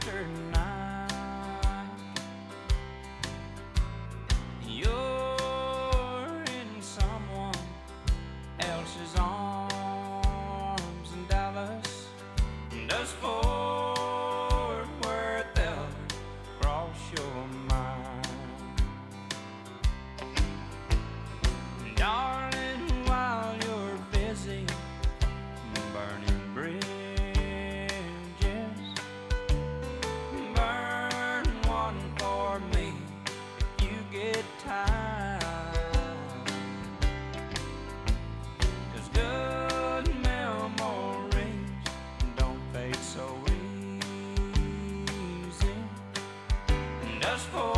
tonight. You're in someone else's arms in Dallas. Does Fort Worth ever cross your mind? Darling, while you're busy burning bridges, burn one for me if you get time. 'Cause good memories don't fade so easy. Just for